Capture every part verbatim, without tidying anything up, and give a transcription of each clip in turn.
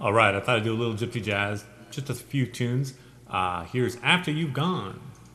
All right, I thought I'd do a little gypsy jazz, just a few tunes. Uh, here's After You've Gone.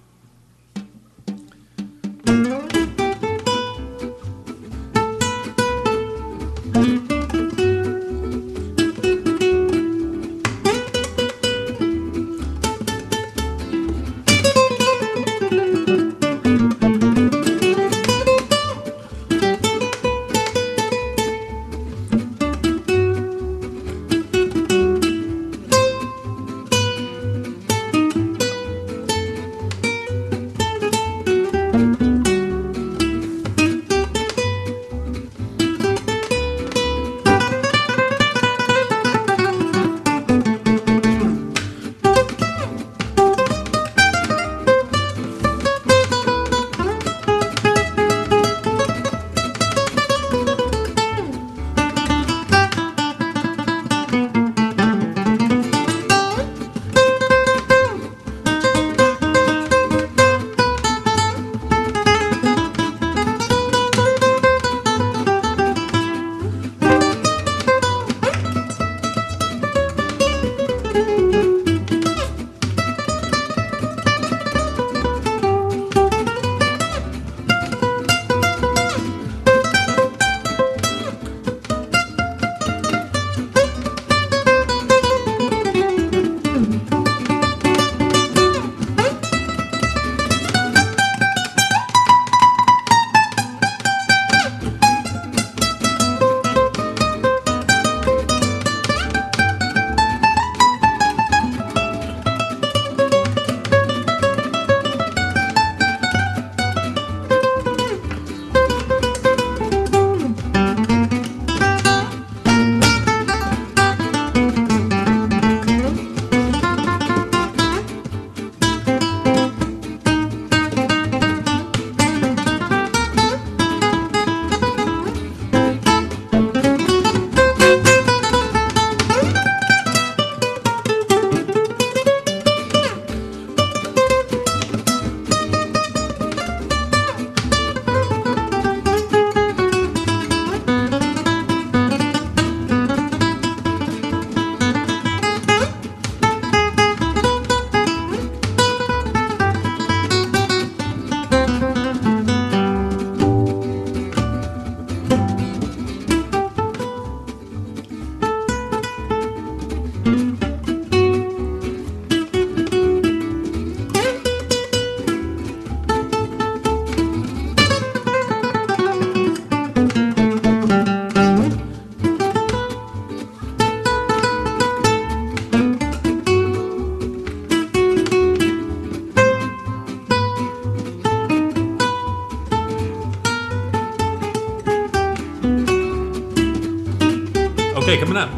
Okay, coming up.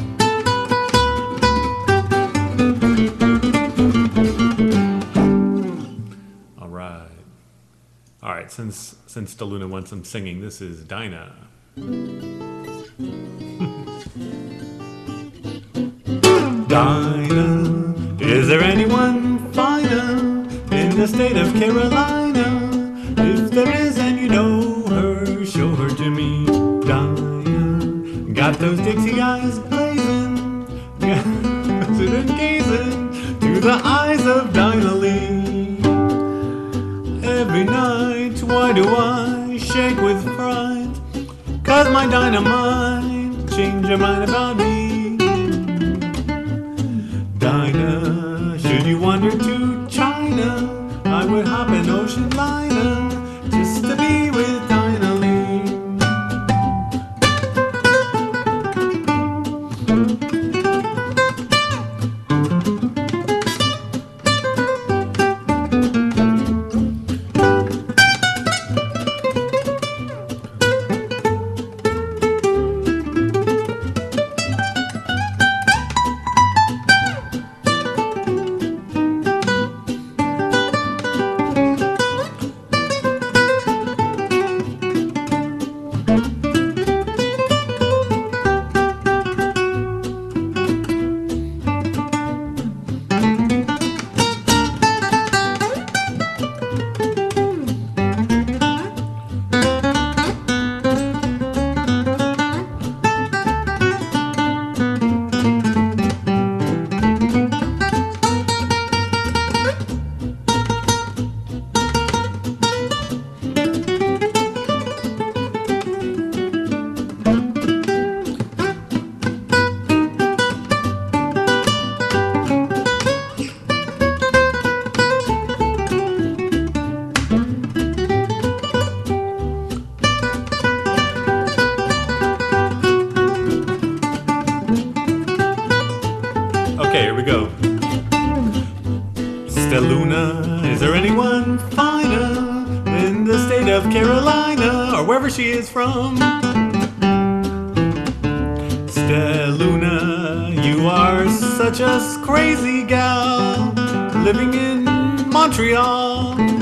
All right. All right, since since DeLuna wants some singing, this is Dinah. Dinah, is there anyone finer in the state of Carolina? If there is and you know her, show her to me. Dinah, got those Dixie eyes blazing, sitting gazing to the eyes of Dinah Lee. Every night, why do I shake with fright? 'Cause my dynamite changed her mind about me. Dinah, should you wander to China, I would hop an ocean liner just to be with Dinah Lee. of Carolina, or wherever she is from. Stelluna, you are such a crazy gal, living in Montreal.